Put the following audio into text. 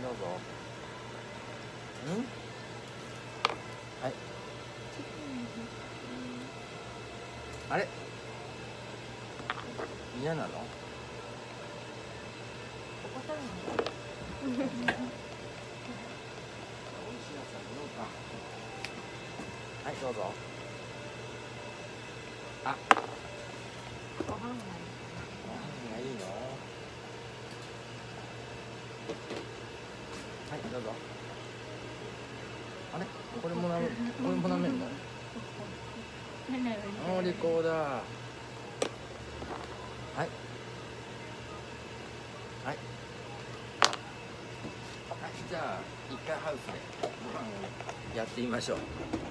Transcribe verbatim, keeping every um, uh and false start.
どうぞ。うん。はい。あれ。嫌なの。 ここ食べるの。美味しいやつあげようか。 はい、どうぞ。あ。 ご飯がいい。 ご飯がいいの。はい、どうぞ。あれ、これもなめ、これもなめんの。お利口だ。はい。はい。はい、じゃあ、一回ハウスでご飯をやってみましょう。